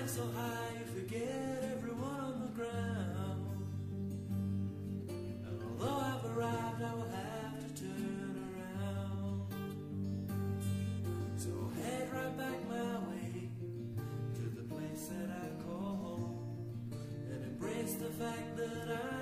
so high you forget everyone on the ground. And although I've arrived, I will have to turn around. So I'll head right back my way to the place that I call home, and embrace the fact that